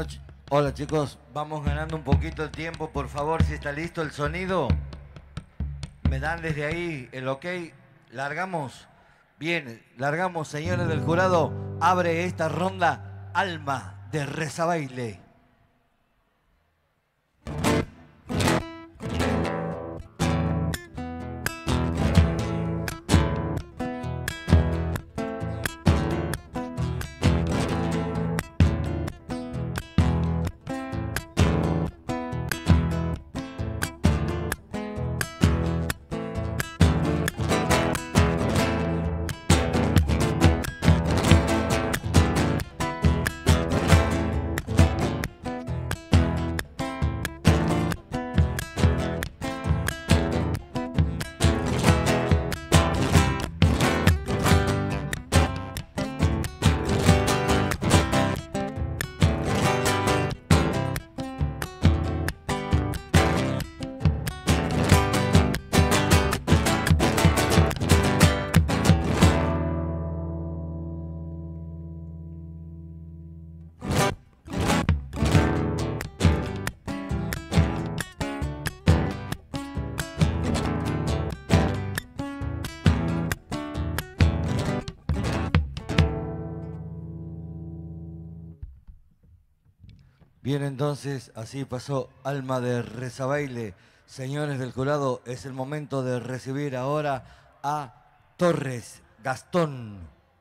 Bueno, hola chicos, vamos ganando un poquito el tiempo, por favor, si está listo el sonido, me dan desde ahí el ok, largamos, bien, largamos, señores del jurado, abre esta ronda Alma de Rezabaile. Bien, entonces, así pasó Alma de Rezabaile. Señores del jurado, es el momento de recibir ahora a Torres Gastón.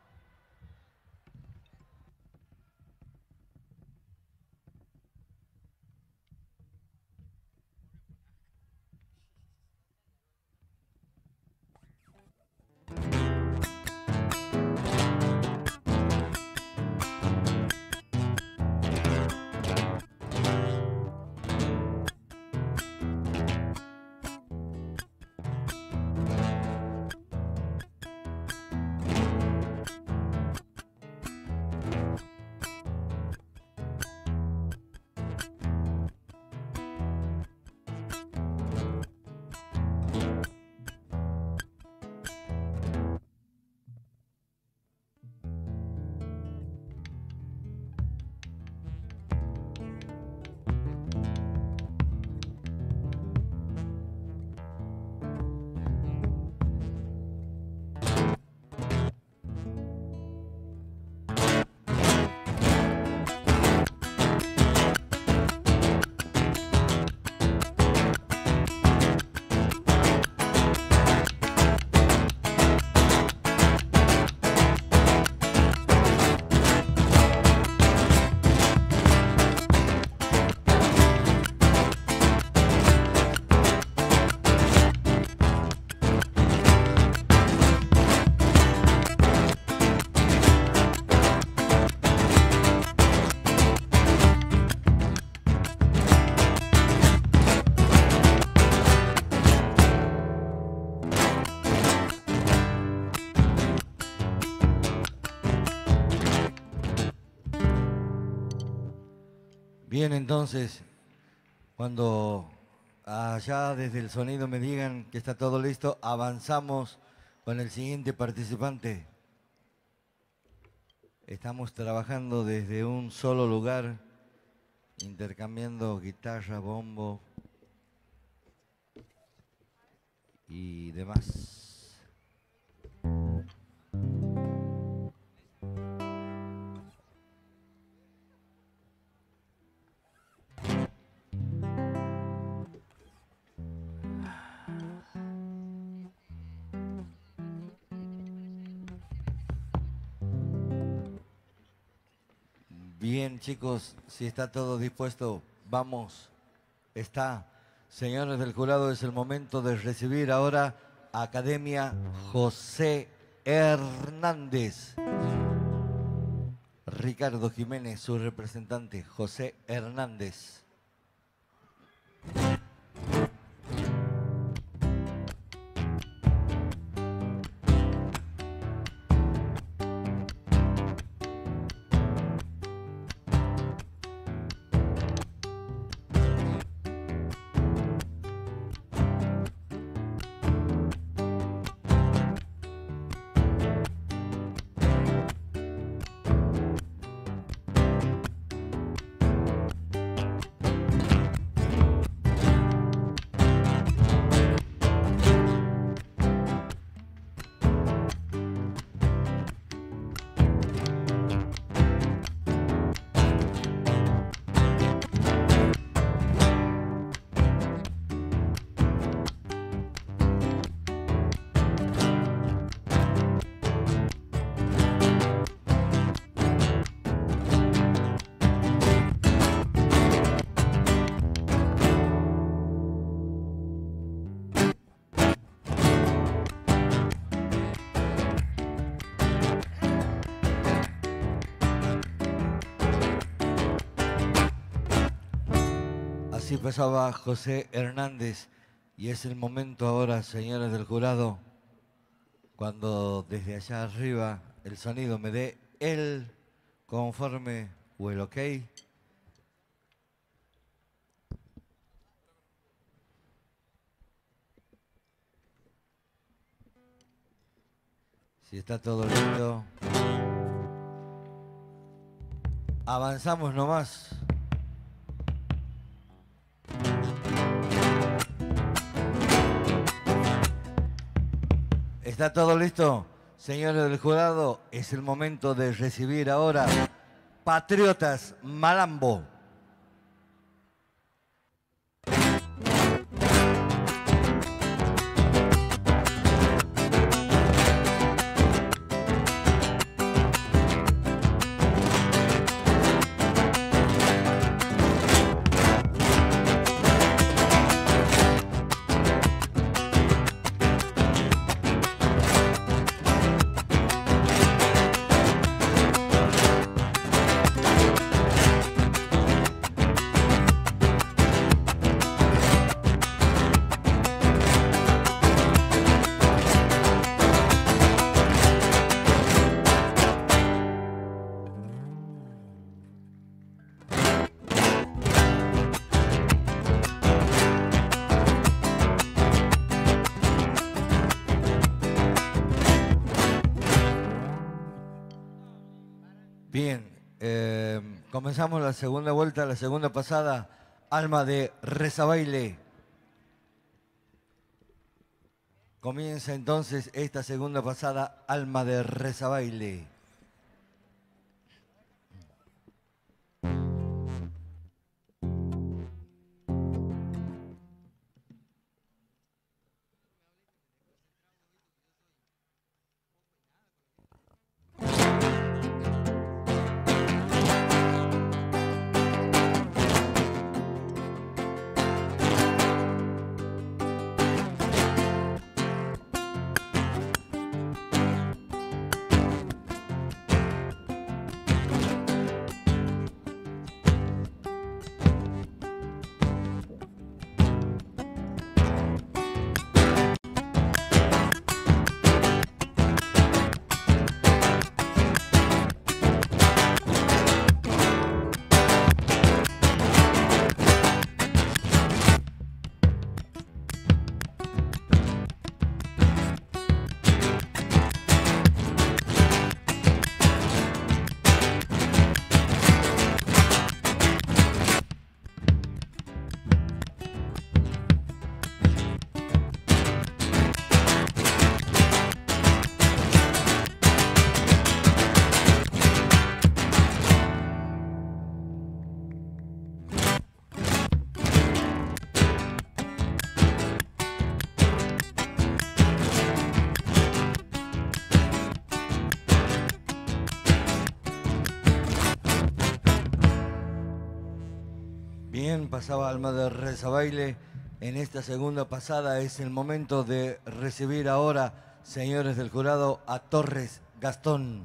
Bien, entonces, cuando allá desde el sonido me digan que está todo listo, avanzamos con el siguiente participante. Estamos trabajando desde un solo lugar, intercambiando guitarra, bombo y demás. Bien, chicos, si está todo dispuesto, vamos. Está. Señores del jurado, es el momento de recibir ahora a Academia José Hernández. Ricardo Jiménez, su representante, José Hernández. Así pasaba José Hernández y es el momento ahora, señores del jurado, cuando desde allá arriba el sonido me dé el conforme o el ok. Si está todo listo, avanzamos nomás. ¿Está todo listo? Señores del jurado, es el momento de recibir ahora Patriotas Malambo. Bien, comenzamos la segunda vuelta, la segunda pasada, Alma de Rezabaile. Comienza entonces esta segunda pasada, Alma de Rezabaile. Bien, pasaba Alma de Rezabaile. En esta segunda pasada es el momento de recibir ahora, señores del jurado, a Torres Gastón.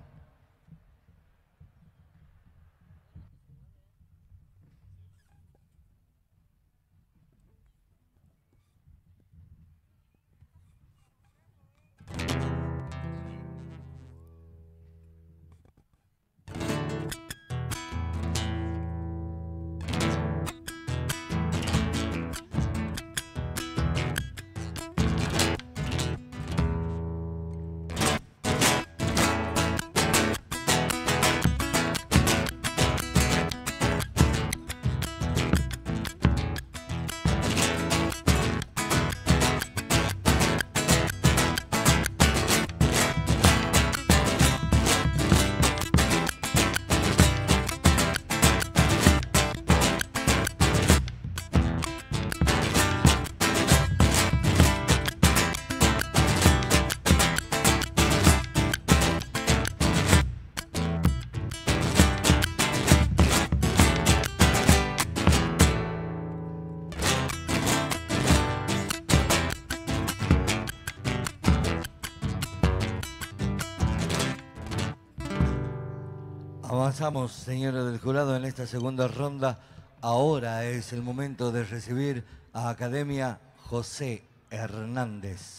Avanzamos, señores del jurado, en esta segunda ronda ahora es el momento de recibir a Academia José Hernández.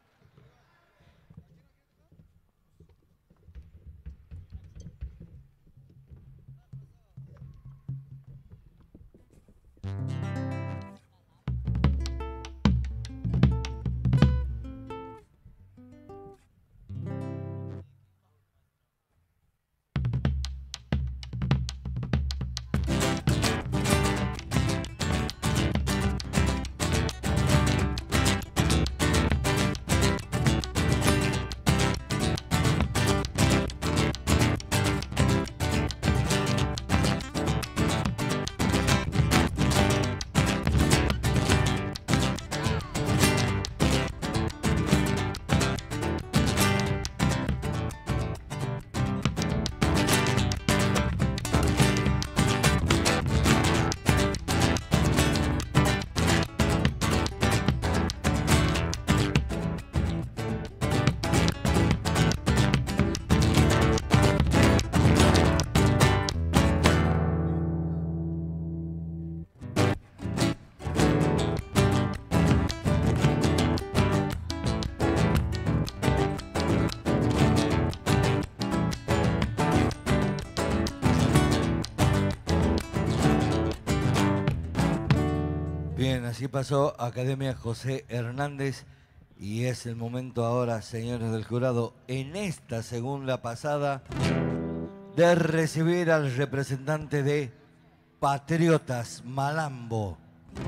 Bien, así pasó Academia José Hernández y es el momento ahora, señores del jurado, en esta segunda pasada, de recibir al representante de Patriotas Malambo.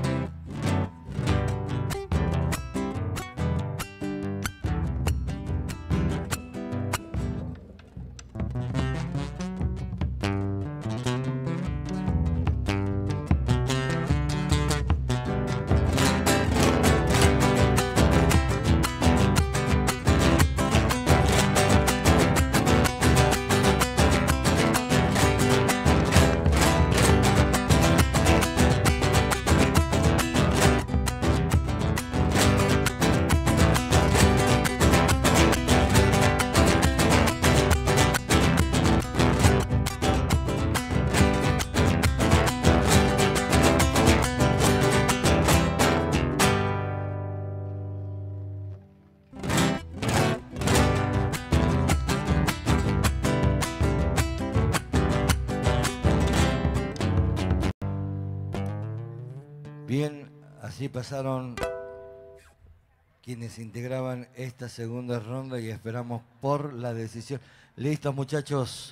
Bien, así pasaron quienes integraban esta segunda ronda y esperamos por la decisión. Listos, muchachos.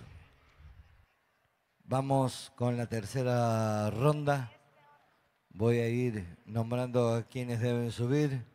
Vamos con la tercera ronda. Voy a ir nombrando a quienes deben subir.